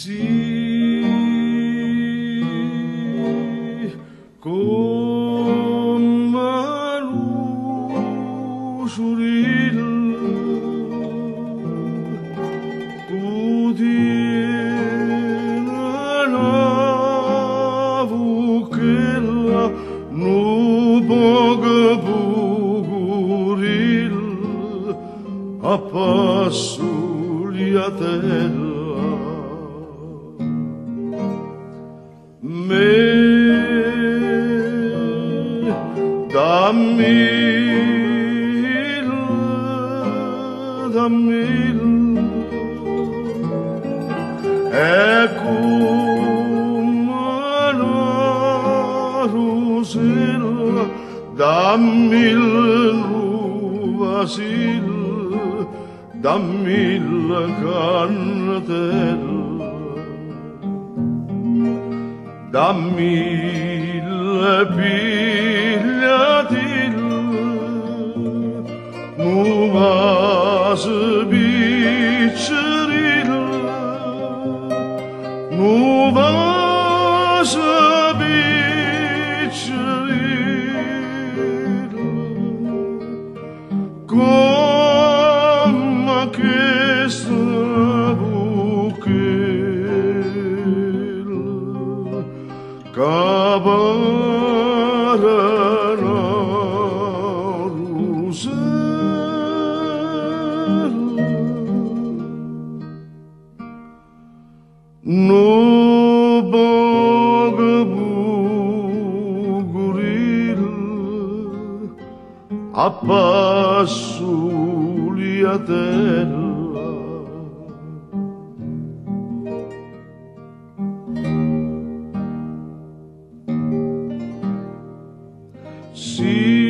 Sì, con mano giuril, tu tieni quella nu boga buguril a passo liatella. Dammil, ecco la rosella, dammil vasil, dammil cannatella, dammil pigliatil, nu vas biceril, nu vas biceril, come questa buchel, cabarana no boga buguril a passo liatella. Sì,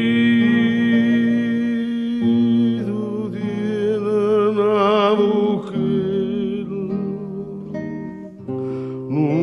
tu tieni una buchel,